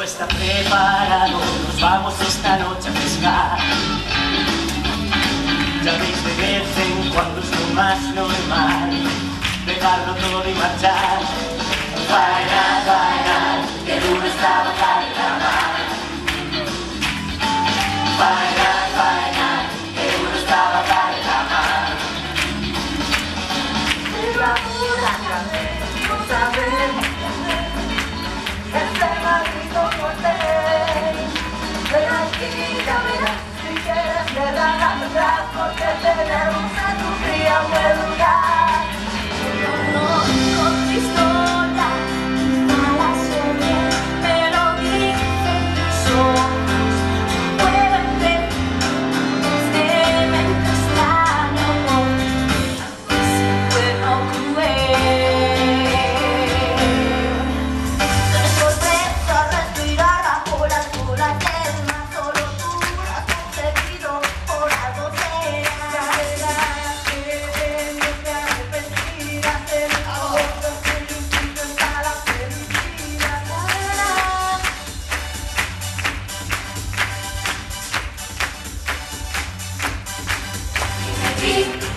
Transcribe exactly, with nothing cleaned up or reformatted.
todo está preparado, nos vamos esta noche a pescar. Ya veis, de vez en cuando es lo más normal dejarlo todo y marchar. Bailar, bailar, que duro está bajar la mar. Bailar, bailar, que duro está bajar la mar. Pero ahora no sabemos este maldito hotel. Ven aquí, camina, si quieres quedar atrás, porque tenemos a tu fría buen lugar. Yo no conquistona, mala sobre, pero dicen tus ojos, pueden ver este evento extraño, así bueno cruel. Por dentro respirar a puras, puras almas, solo tú lo has conseguido, por algo será. Que tengo que arrepentir, hacer cosas que invitan a la felicidad. Dime,